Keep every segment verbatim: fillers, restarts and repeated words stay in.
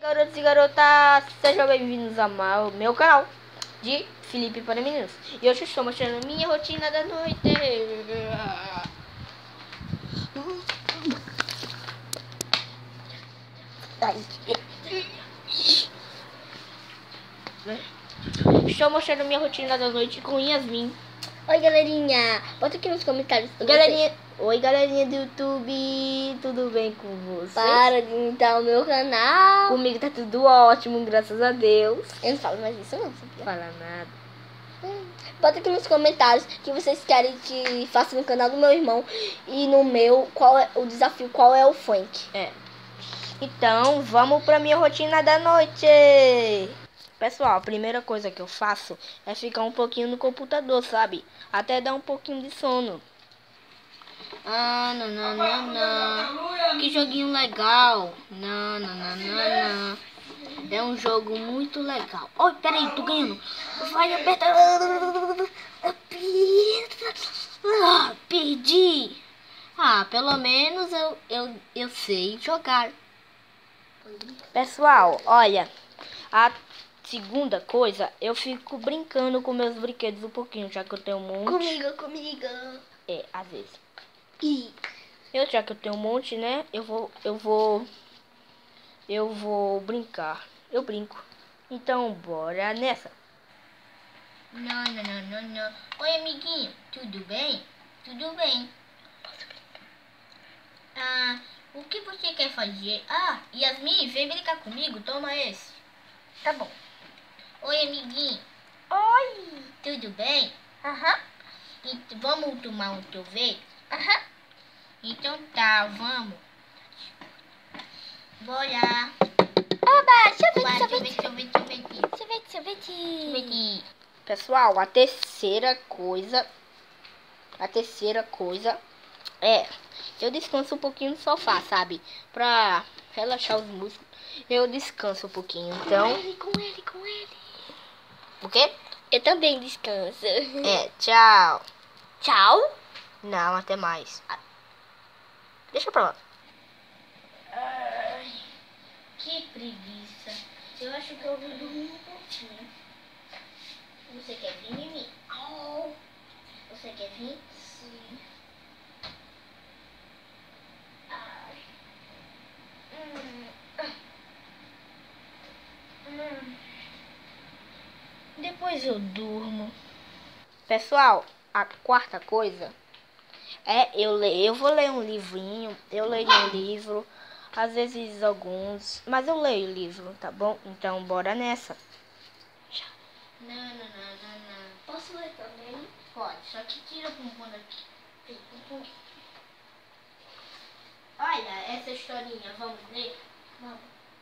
Garotos e garotas, sejam bem-vindos ao meu canal de Felipe para Meninos. E hoje estou mostrando minha rotina da noite. Estou mostrando minha rotina da noite com Yasmin. Oi, galerinha, bota aqui nos comentários. Galerinha, oi galerinha do YouTube, tudo bem com vocês? Para de imitar o meu canal. Comigo tá tudo ótimo, graças a Deus. Eu não falo mais isso não, sabia? Fala nada. Hum. Bota aqui nos comentários que vocês querem que faça no canal do meu irmão e no meu, qual é o desafio, qual é o funk. É. Então, vamos pra minha rotina da noite. Pessoal, a primeira coisa que eu faço é ficar um pouquinho no computador, sabe? Até dar um pouquinho de sono. Ah, não, não, não, não. Que joguinho legal. Não, não, não, não, não. É um jogo muito legal. Oi, peraí, tô ganhando. Vai apertar. Ah, perdi. Ah, pelo menos eu, eu, eu sei jogar. Pessoal, olha. A segunda coisa, eu fico brincando com meus brinquedos um pouquinho, já que eu tenho um monte. Comigo, comigo. É, às vezes. E eu, já que eu tenho um monte, né? Eu vou, eu vou, eu vou brincar. Eu brinco. Então, bora nessa. Não, não, não, não, não. Oi, amiguinho. Tudo bem? Tudo bem. Ah, o que você quer fazer? Ah, Yasmin, vem brincar comigo. Toma esse. Tá bom. Oi, amiguinho. oi. Tudo bem? Aham. E vamos tomar um sorvete? Aham. Então tá, vamos. Bora. Oba, sorvete, Vai, sorvete. sorvete, sorvete, Sorvete, sorvete. sorvete. Pessoal, a terceira coisa, a terceira coisa é, eu descanso um pouquinho no sofá, sabe? Pra relaxar os músculos. Eu descanso um pouquinho, então... Com ele, com ele, com ele. O quê? Eu também descanso. É, tchau. Tchau. Não, até mais. Deixa pra lá. Ai, que preguiça. Eu acho que eu vou dormir um pouquinho. Você quer vir, Mimi? Oh. Você quer vir? Sim. Ai. Hum. Hum. Depois eu durmo. Pessoal, a quarta coisa é eu ler. Eu vou ler um livrinho. Eu leio um livro. Às vezes alguns. Mas eu leio o livro, tá bom? Então bora nessa. Não, não, não, não, não. Posso ler também? Pode, só que tira o bumbum daqui. Olha, essa historinha, vamos ler? Vamos.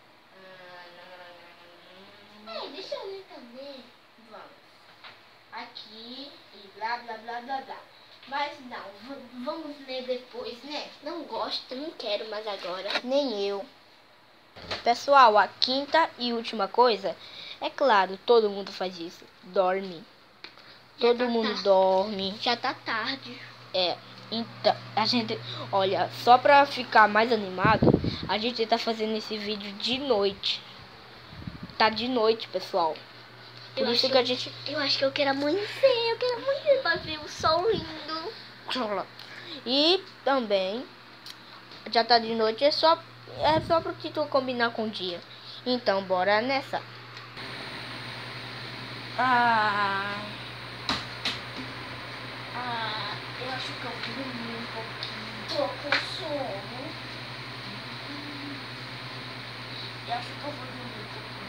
Ah, Ei, deixa eu ler também. vamos. Aqui e blá, blá, blá, blá, blá. Mas não, v- vamos ler depois, né? Não gosto, não quero mais agora. Nem eu. Pessoal, a quinta e última coisa, é claro, todo mundo faz isso. Dorme. Já Todo tá mundo tarde. dorme. Já tá tarde. É, então, a gente, olha, só pra ficar mais animado, a gente tá fazendo esse vídeo de noite. Tá de noite, pessoal. Por Eu isso acho- que a gente... Eu acho que eu quero amanhecer. Eu quero amanhecer pra ver o sol lindo. E também, já tá de noite, é só, é só pro título combinar com o dia. Então, bora nessa. Ah... Ah, eu acho que eu vou dormir um pouquinho. Tô com sono. Eu acho que eu vou dormir um pouquinho.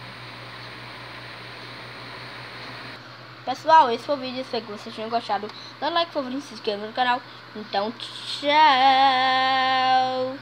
Pessoal, esse foi o vídeo. Espero que vocês tenham gostado. Dá like, favorito, se inscreva no canal. Então, tchau!